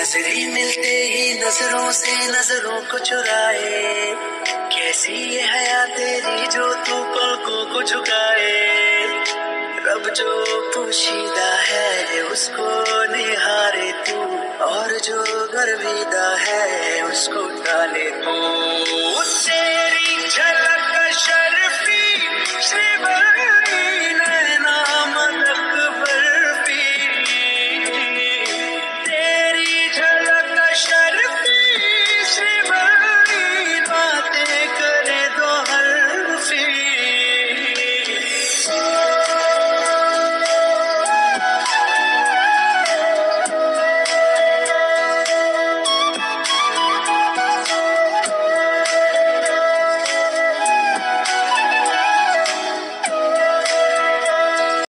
नजरें मिलते ही नजरों से नजरों को चुराए, कैसी ये हया तेरी जो तू पलकों को झुकाए। रब जो पोशीदा है उसको निहारे तू, और जो गर्विदा है उसको टाले तू। उससे